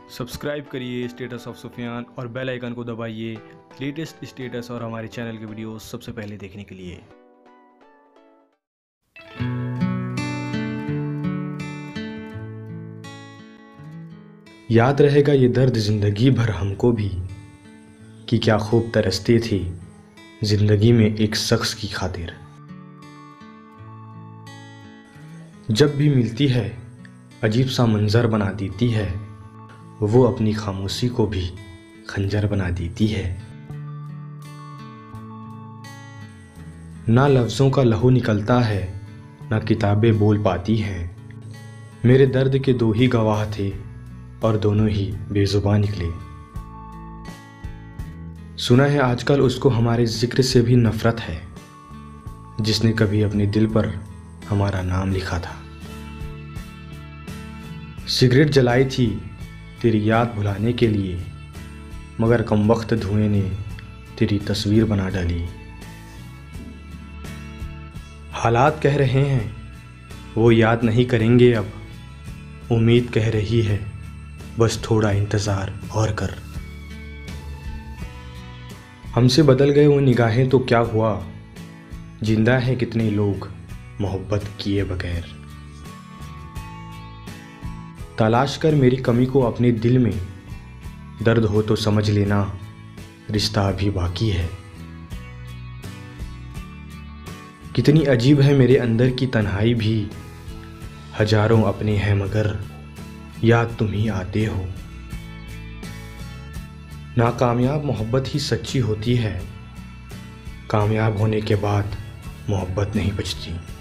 Subscribe करिए status of Sufiyan और bell icon को दबाइए लेटेस्ट स्टेटस और हमारे चैनल के वीडियो सबसे पहले देखने के लिए। याद रहेगा ये दर्द ज़िंदगी भर हमको भी कि क्या खूब तरसते थे ज़िंदगी में एक शख्स की खातिर। जब भी मिलती है अजीब सा मंजर बना देती है, वो अपनी खामोशी को भी खंजर बना देती है। ना लफ्ज़ों का लहू निकलता है, ना किताबें बोल पाती हैं। मेरे दर्द के दो ही गवाह थे और दोनों ही बेजुबान निकले। सुना है आजकल उसको हमारे जिक्र से भी नफरत है, जिसने कभी अपने दिल पर हमारा नाम लिखा था। सिगरेट जलाई थी तेरी याद भुलाने के लिए, मगर कमबख्त धुएं ने तेरी तस्वीर बना डाली। हालात कह रहे हैं वो याद नहीं करेंगे अब, उम्मीद कह रही है बस थोड़ा इंतज़ार और कर। हमसे बदल गए वो निगाहें तो क्या हुआ, जिंदा हैं कितने लोग मोहब्बत किए बगैर। तलाश कर मेरी कमी को अपने दिल में, दर्द हो तो समझ लेना रिश्ता अभी बाकी है। कितनी अजीब है मेरे अंदर की तन्हाई भी, हजारों अपने हैं मगर याद तुम ही आते हो। नाकामयाब मोहब्बत ही सच्ची होती है, कामयाब होने के बाद मोहब्बत नहीं बचती।